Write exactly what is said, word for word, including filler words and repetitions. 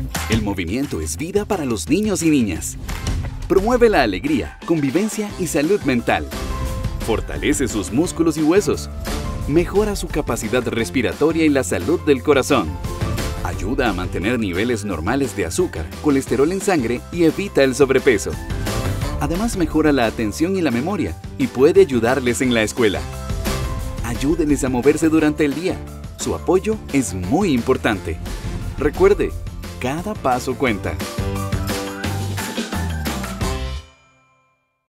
El movimiento es vida para los niños y niñas. Promueve la alegría, convivencia y salud mental. Fortalece sus músculos y huesos. Mejora su capacidad respiratoria y la salud del corazón. Ayuda a mantener niveles normales de azúcar, colesterol en sangre y evita el sobrepeso. Además, mejora la atención y la memoria y puede ayudarles en la escuela. Ayúdenles a moverse durante el día. Su apoyo es muy importante. Recuerde, cada paso cuenta.